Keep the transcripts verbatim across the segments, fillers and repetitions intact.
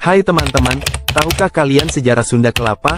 Hai teman-teman, tahukah kalian sejarah Sunda Kelapa?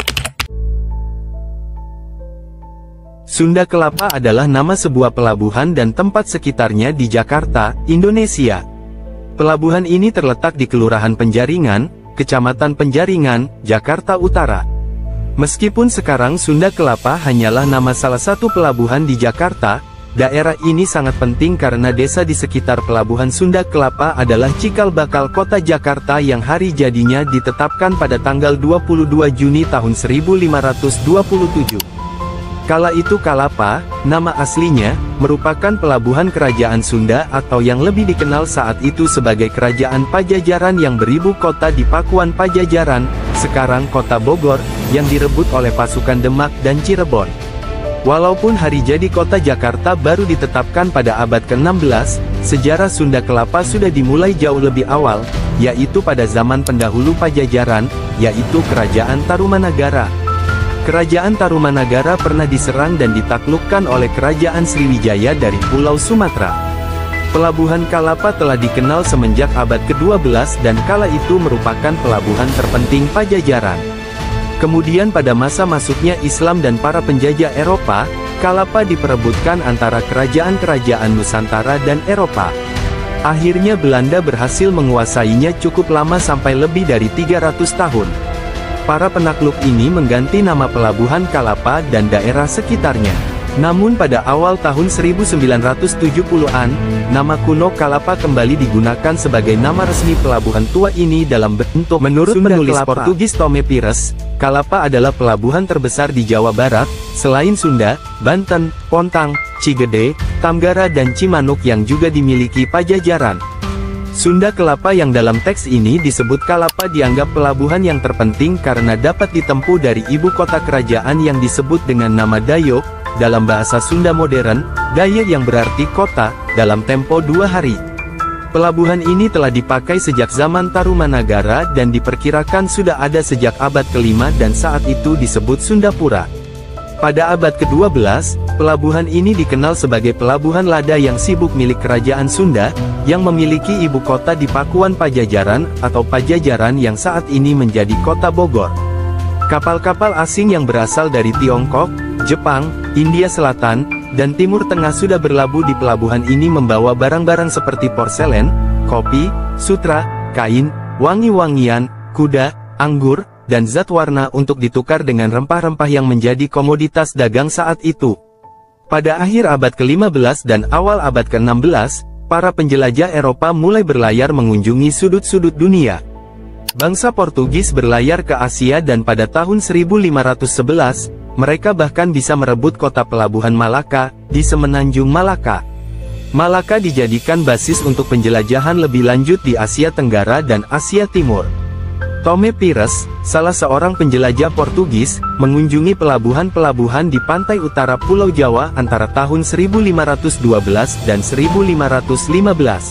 Sunda Kelapa adalah nama sebuah pelabuhan dan tempat sekitarnya di Jakarta, Indonesia. Pelabuhan ini terletak di Kelurahan Penjaringan, Kecamatan Penjaringan, Jakarta Utara. Meskipun sekarang Sunda Kelapa hanyalah nama salah satu pelabuhan di Jakarta, daerah ini sangat penting karena desa di sekitar pelabuhan Sunda Kelapa adalah cikal bakal kota Jakarta yang hari jadinya ditetapkan pada tanggal dua puluh dua Juni tahun seribu lima ratus dua puluh tujuh. Kala itu Kalapa, nama aslinya, merupakan pelabuhan kerajaan Sunda atau yang lebih dikenal saat itu sebagai Kerajaan Pajajaran yang beribu kota di Pakuan Pajajaran, sekarang kota Bogor, yang direbut oleh pasukan Demak dan Cirebon. Walaupun hari jadi kota Jakarta baru ditetapkan pada abad ke enam belas, sejarah Sunda Kelapa sudah dimulai jauh lebih awal, yaitu pada zaman pendahulu Pajajaran, yaitu Kerajaan Tarumanagara. Kerajaan Tarumanagara pernah diserang dan ditaklukkan oleh Kerajaan Sriwijaya dari Pulau Sumatera. Pelabuhan Kalapa telah dikenal semenjak abad ke dua belas dan kala itu merupakan pelabuhan terpenting Pajajaran. Kemudian pada masa masuknya Islam dan para penjajah Eropa, Kalapa diperebutkan antara kerajaan-kerajaan Nusantara dan Eropa. Akhirnya Belanda berhasil menguasainya cukup lama sampai lebih dari tiga ratus tahun. Para penakluk ini mengganti nama pelabuhan Kalapa dan daerah sekitarnya. Namun pada awal tahun seribu sembilan ratus tujuh puluhan, nama kuno Kalapa kembali digunakan sebagai nama resmi pelabuhan tua ini dalam bentuk menurut Sunda penulis Kelapa. Portugis Tome Pires, Kalapa adalah pelabuhan terbesar di Jawa Barat, selain Sunda, Banten, Pontang, Cigede, Tamgara dan Cimanuk yang juga dimiliki Pajajaran. Sunda Kelapa yang dalam teks ini disebut Kalapa dianggap pelabuhan yang terpenting karena dapat ditempuh dari ibu kota kerajaan yang disebut dengan nama Dayok, dalam bahasa Sunda modern, Daya yang berarti kota, dalam tempo dua hari. Pelabuhan ini telah dipakai sejak zaman Tarumanagara dan diperkirakan sudah ada sejak abad kelima dan saat itu disebut Sundapura. Pada abad kedua belas, pelabuhan ini dikenal sebagai Pelabuhan Lada yang sibuk milik Kerajaan Sunda, yang memiliki ibu kota di Pakuan Pajajaran, atau Pajajaran yang saat ini menjadi kota Bogor. Kapal-kapal asing yang berasal dari Tiongkok, Jepang, India Selatan, dan Timur Tengah sudah berlabuh di pelabuhan ini membawa barang-barang seperti porselen, kopi, sutra, kain, wangi-wangian, kuda, anggur, dan zat warna untuk ditukar dengan rempah-rempah yang menjadi komoditas dagang saat itu. Pada akhir abad ke lima belas dan awal abad ke enam belas, para penjelajah Eropa mulai berlayar mengunjungi sudut-sudut dunia. Bangsa Portugis berlayar ke Asia dan pada tahun seribu lima ratus sebelas, mereka bahkan bisa merebut kota pelabuhan Malaka, di Semenanjung Malaka. Malaka dijadikan basis untuk penjelajahan lebih lanjut di Asia Tenggara dan Asia Timur. Tome Pires, salah seorang penjelajah Portugis, mengunjungi pelabuhan-pelabuhan di pantai utara Pulau Jawa antara tahun seribu lima ratus dua belas dan seribu lima ratus lima belas.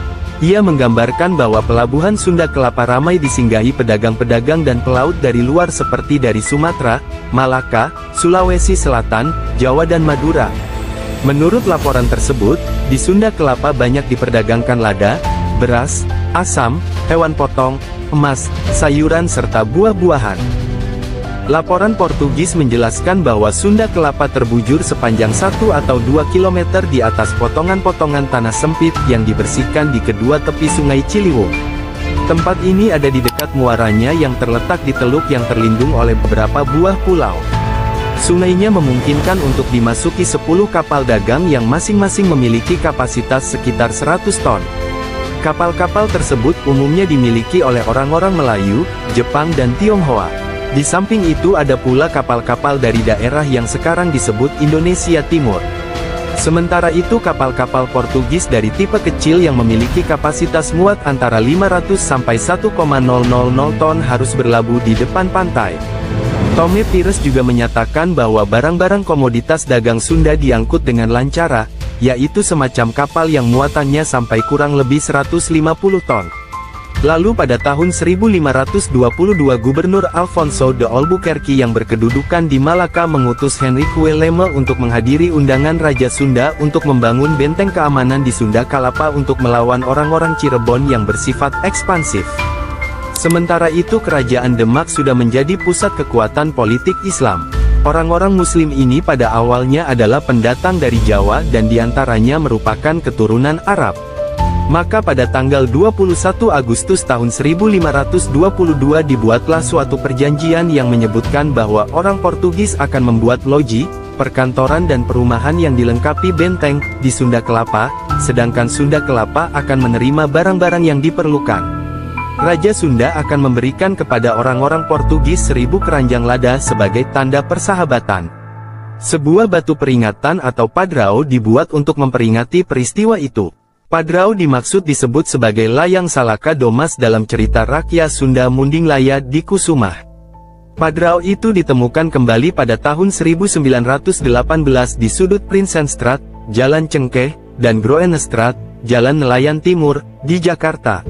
Ia menggambarkan bahwa pelabuhan Sunda Kelapa ramai disinggahi pedagang-pedagang dan pelaut dari luar seperti dari Sumatera, Malaka, Sulawesi Selatan, Jawa dan Madura. Menurut laporan tersebut, di Sunda Kelapa banyak diperdagangkan lada, beras, asam, hewan potong, emas, sayuran serta buah-buahan. Laporan Portugis menjelaskan bahwa Sunda Kelapa terbujur sepanjang satu atau dua kilometer di atas potongan-potongan tanah sempit yang dibersihkan di kedua tepi Sungai Ciliwung. Tempat ini ada di dekat muaranya yang terletak di teluk yang terlindung oleh beberapa buah pulau. Sungainya memungkinkan untuk dimasuki sepuluh kapal dagang yang masing-masing memiliki kapasitas sekitar seratus ton. Kapal-kapal tersebut umumnya dimiliki oleh orang-orang Melayu, Jepang dan Tionghoa. Di samping itu ada pula kapal-kapal dari daerah yang sekarang disebut Indonesia Timur. Sementara itu kapal-kapal Portugis dari tipe kecil yang memiliki kapasitas muat antara lima ratus sampai satu koma nol nol nol ton harus berlabuh di depan pantai. Tome Pires juga menyatakan bahwa barang-barang komoditas dagang Sunda diangkut dengan lancara, yaitu semacam kapal yang muatannya sampai kurang lebih seratus lima puluh ton. Lalu pada tahun seribu lima ratus dua puluh dua Gubernur Alfonso de Albuquerque yang berkedudukan di Malaka mengutus Henrique Lema untuk menghadiri undangan Raja Sunda untuk membangun benteng keamanan di Sunda Kelapa untuk melawan orang-orang Cirebon yang bersifat ekspansif. Sementara itu kerajaan Demak sudah menjadi pusat kekuatan politik Islam. Orang-orang Muslim ini pada awalnya adalah pendatang dari Jawa dan diantaranya merupakan keturunan Arab. Maka pada tanggal dua puluh satu Agustus tahun seribu lima ratus dua puluh dua dibuatlah suatu perjanjian yang menyebutkan bahwa orang Portugis akan membuat loji, perkantoran dan perumahan yang dilengkapi benteng di Sunda Kelapa, sedangkan Sunda Kelapa akan menerima barang-barang yang diperlukan. Raja Sunda akan memberikan kepada orang-orang Portugis seribu keranjang lada sebagai tanda persahabatan. Sebuah batu peringatan atau padrao dibuat untuk memperingati peristiwa itu. Padrao dimaksud disebut sebagai Layang Salaka Domas dalam cerita rakyat Sunda Munding Laya di Kusumah. Padrao itu ditemukan kembali pada tahun seribu sembilan ratus delapan belas di sudut Prinsenstraat, Jalan Cengkeh, dan Groenestrat, Jalan Nelayan Timur, di Jakarta.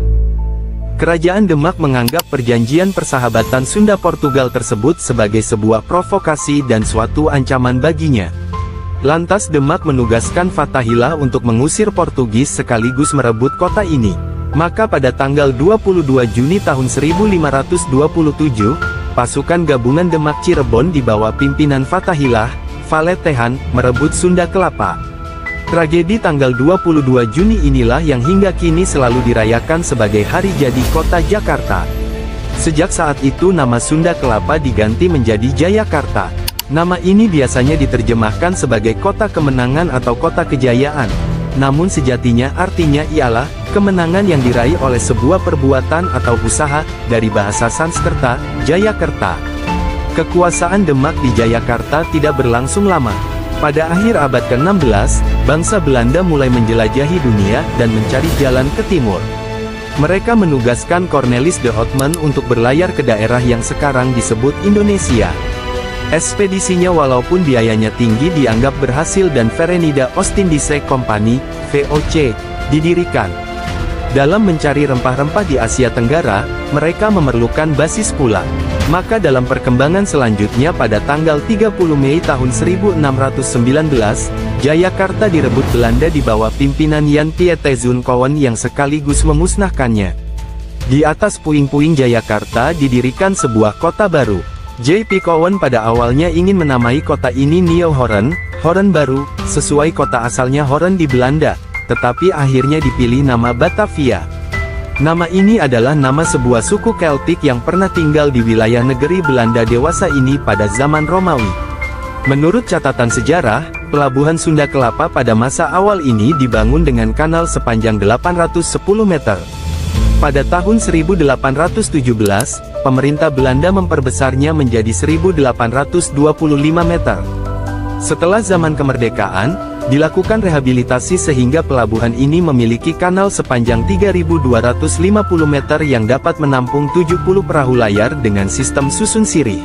Kerajaan Demak menganggap perjanjian persahabatan Sunda-Portugal tersebut sebagai sebuah provokasi dan suatu ancaman baginya. Lantas Demak menugaskan Fathahillah untuk mengusir Portugis sekaligus merebut kota ini. Maka pada tanggal dua puluh dua Juni tahun seribu lima ratus dua puluh tujuh, pasukan gabungan Demak Cirebon di bawah pimpinan Fathahillah, Valetehan, merebut Sunda Kelapa. Tragedi tanggal dua puluh dua Juni inilah yang hingga kini selalu dirayakan sebagai hari jadi kota Jakarta. Sejak saat itu nama Sunda Kelapa diganti menjadi Jayakarta. Nama ini biasanya diterjemahkan sebagai kota kemenangan atau kota kejayaan. Namun sejatinya artinya ialah kemenangan yang diraih oleh sebuah perbuatan atau usaha, dari bahasa Sanskerta, Jayakerta. Kekuasaan Demak di Jayakarta tidak berlangsung lama. Pada akhir abad ke enam belas, bangsa Belanda mulai menjelajahi dunia dan mencari jalan ke timur. Mereka menugaskan Cornelis de Houtman untuk berlayar ke daerah yang sekarang disebut Indonesia. Ekspedisinya walaupun biayanya tinggi dianggap berhasil dan Verenida Ostindische Company, V O C, didirikan. Dalam mencari rempah-rempah di Asia Tenggara, mereka memerlukan basis pula. Maka dalam perkembangan selanjutnya pada tanggal tiga puluh Mei tahun seribu enam ratus sembilan belas, Jayakarta direbut Belanda di bawah pimpinan Jan Pietezoon Cowen yang sekaligus memusnahkannya. Di atas puing-puing Jayakarta didirikan sebuah kota baru. J P Cowen pada awalnya ingin menamai kota ini Nieuw Horen, Horen baru, sesuai kota asalnya Horen di Belanda, tetapi akhirnya dipilih nama Batavia. Nama ini adalah nama sebuah suku Keltik yang pernah tinggal di wilayah negeri Belanda dewasa ini pada zaman Romawi. Menurut catatan sejarah, pelabuhan Sunda Kelapa pada masa awal ini dibangun dengan kanal sepanjang delapan ratus sepuluh meter. Pada tahun seribu delapan ratus tujuh belas, pemerintah Belanda memperbesarnya menjadi seribu delapan ratus dua puluh lima meter. Setelah zaman kemerdekaan, dilakukan rehabilitasi sehingga pelabuhan ini memiliki kanal sepanjang tiga ribu dua ratus lima puluh meter yang dapat menampung tujuh puluh perahu layar dengan sistem susun sirih.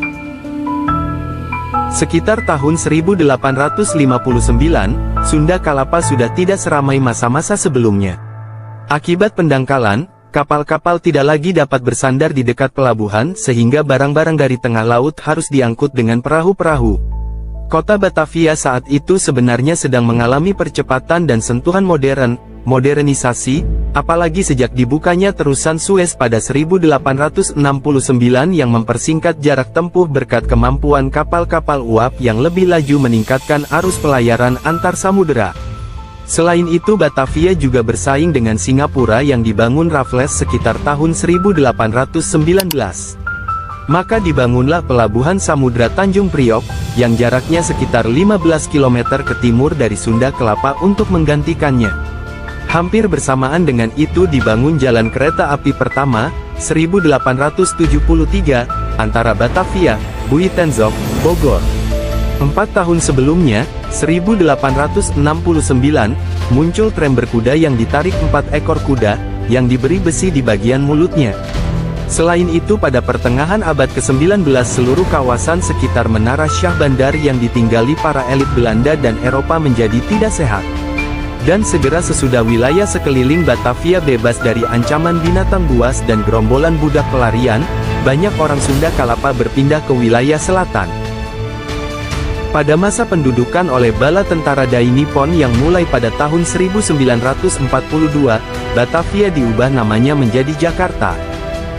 Sekitar tahun seribu delapan ratus lima puluh sembilan, Sunda Kelapa sudah tidak seramai masa-masa sebelumnya. Akibat pendangkalan, kapal-kapal tidak lagi dapat bersandar di dekat pelabuhan sehingga barang-barang dari tengah laut harus diangkut dengan perahu-perahu. Kota Batavia saat itu sebenarnya sedang mengalami percepatan dan sentuhan modern, modernisasi, apalagi sejak dibukanya terusan Suez pada seribu delapan ratus enam puluh sembilan yang mempersingkat jarak tempuh berkat kemampuan kapal-kapal uap yang lebih laju meningkatkan arus pelayaran antar samudera. Selain itu Batavia juga bersaing dengan Singapura yang dibangun Raffles sekitar tahun seribu delapan ratus sembilan belas. Maka dibangunlah pelabuhan Samudra Tanjung Priok, yang jaraknya sekitar lima belas kilometer ke timur dari Sunda Kelapa untuk menggantikannya. Hampir bersamaan dengan itu dibangun jalan kereta api pertama, seribu delapan ratus tujuh puluh tiga, antara Batavia, Buitenzorg, Bogor. Empat tahun sebelumnya, seribu delapan ratus enam puluh sembilan, muncul tram berkuda yang ditarik empat ekor kuda, yang diberi besi di bagian mulutnya. Selain itu pada pertengahan abad ke sembilan belas seluruh kawasan sekitar Menara Syah Bandar yang ditinggali para elit Belanda dan Eropa menjadi tidak sehat. Dan segera sesudah wilayah sekeliling Batavia bebas dari ancaman binatang buas dan gerombolan budak pelarian, banyak orang Sunda Kelapa berpindah ke wilayah selatan. Pada masa pendudukan oleh bala tentara Dai Nippon yang mulai pada tahun seribu sembilan ratus empat puluh dua, Batavia diubah namanya menjadi Jakarta.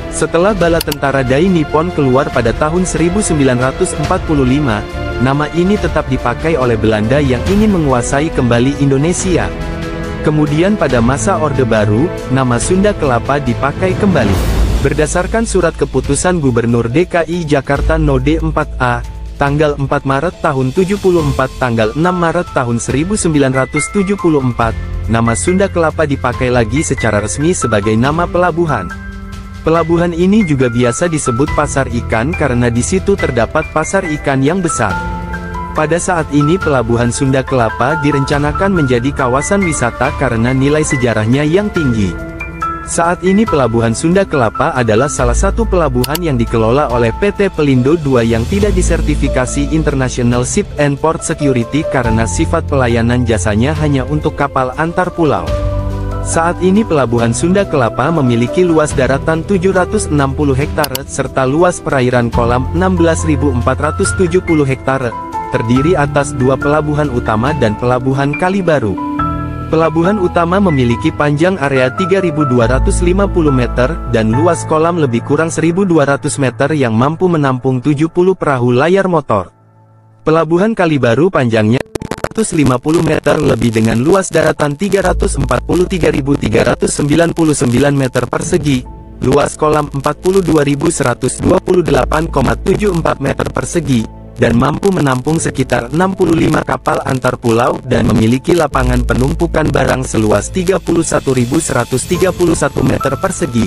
Setelah bala tentara Dai Nippon keluar pada tahun seribu sembilan ratus empat puluh lima, nama ini tetap dipakai oleh Belanda yang ingin menguasai kembali Indonesia. Kemudian pada masa Orde Baru, nama Sunda Kelapa dipakai kembali. Berdasarkan surat keputusan Gubernur D K I Jakarta No D empat A, tanggal empat Maret tahun tujuh puluh empat tanggal enam Maret tahun seribu sembilan ratus tujuh puluh empat, nama Sunda Kelapa dipakai lagi secara resmi sebagai nama pelabuhan. Pelabuhan ini juga biasa disebut pasar ikan karena di situ terdapat pasar ikan yang besar. Pada saat ini Pelabuhan Sunda Kelapa direncanakan menjadi kawasan wisata karena nilai sejarahnya yang tinggi. Saat ini Pelabuhan Sunda Kelapa adalah salah satu pelabuhan yang dikelola oleh P T Pelindo dua yang tidak disertifikasi International Ship and Port Security karena sifat pelayanan jasanya hanya untuk kapal antar pulau. Saat ini Pelabuhan Sunda Kelapa memiliki luas daratan tujuh ratus enam puluh hektare serta luas perairan kolam enam belas ribu empat ratus tujuh puluh hektare, terdiri atas dua pelabuhan utama dan pelabuhan Kali Baru. Pelabuhan utama memiliki panjang area tiga ribu dua ratus lima puluh meter dan luas kolam lebih kurang seribu dua ratus meter yang mampu menampung tujuh puluh perahu layar motor. Pelabuhan Kali Baru panjangnya seratus lima puluh meter lebih dengan luas daratan tiga ratus empat puluh tiga ribu tiga ratus sembilan puluh sembilan meter persegi, luas kolam empat puluh dua ribu seratus dua puluh delapan koma tujuh empat meter persegi, dan mampu menampung sekitar enam puluh lima kapal antar pulau dan memiliki lapangan penumpukan barang seluas tiga puluh satu ribu seratus tiga puluh satu meter persegi.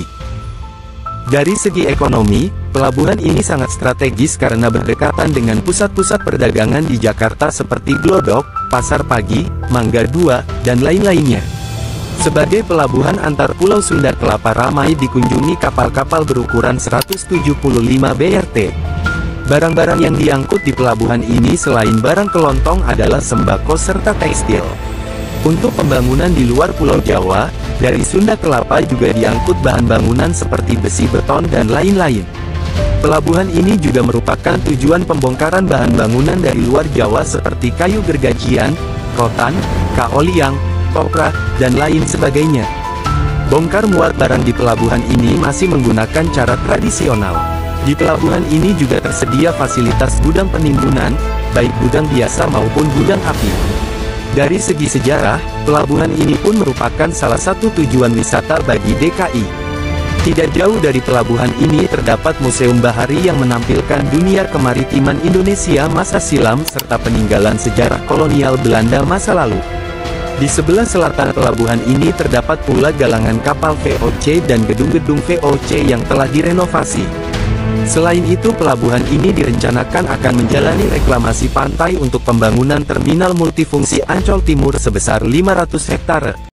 Dari segi ekonomi, pelabuhan ini sangat strategis karena berdekatan dengan pusat-pusat perdagangan di Jakarta seperti Glodok, Pasar Pagi, Mangga dua, dan lain-lainnya. Sebagai pelabuhan antar pulau Sunda Kelapa ramai dikunjungi kapal-kapal berukuran seratus tujuh puluh lima B R T. Barang-barang yang diangkut di pelabuhan ini selain barang kelontong adalah sembako serta tekstil. Untuk pembangunan di luar Pulau Jawa, dari Sunda Kelapa juga diangkut bahan bangunan seperti besi beton dan lain-lain. Pelabuhan ini juga merupakan tujuan pembongkaran bahan bangunan dari luar Jawa seperti kayu gergajian, rotan, kaoliang, kopra, dan lain sebagainya. Bongkar muat barang di pelabuhan ini masih menggunakan cara tradisional. Di pelabuhan ini juga tersedia fasilitas gudang penimbunan, baik gudang biasa maupun gudang api. Dari segi sejarah, pelabuhan ini pun merupakan salah satu tujuan wisata bagi D K I. Tidak jauh dari pelabuhan ini terdapat Museum Bahari yang menampilkan dunia kemaritiman Indonesia masa silam serta peninggalan sejarah kolonial Belanda masa lalu. Di sebelah selatan pelabuhan ini terdapat pula galangan kapal V O C dan gedung-gedung V O C yang telah direnovasi. Selain itu pelabuhan ini direncanakan akan menjalani reklamasi pantai untuk pembangunan terminal multifungsi Ancol Timur sebesar lima ratus hektare.